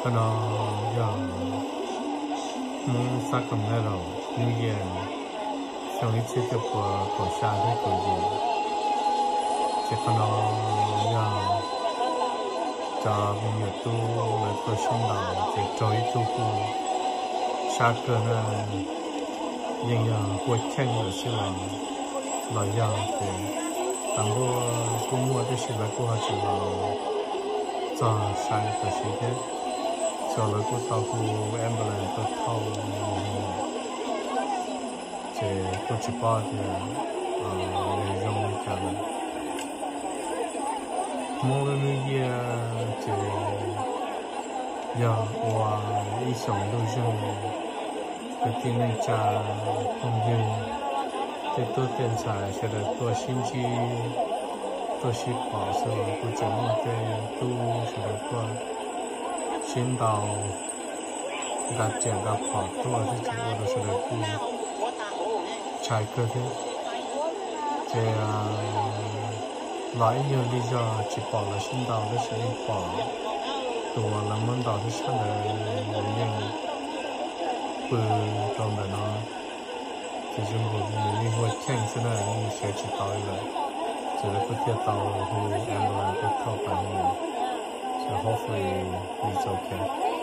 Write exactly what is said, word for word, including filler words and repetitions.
可能要梦啥个没了，有点像一切就不不下的可以，这可能要在比如都来做新的，这做一做不下个呢，应要会听的是来来要的，但我估摸的是来过还是来做啥个事的。cho lấy cô tàu cô em là cô tàu thì cô chỉ bảo thì người dùng cả là mỗi người gì thì giờ qua ý sống đôi chân cái tiền này trả không dừng thì tôi tiền xài sẽ được tôi xin chi tôi xin bỏ rồi cô chẳng một cái tu sẽ được qua先到大家的跑多的这我都是来不采个的，这样来有的就去跑了，先到的是一跑，多了们到的上的人不懂的呢，这种我们因为天现在你学习到了，这个不跌到会安排不靠板的。So hopefully it's okay.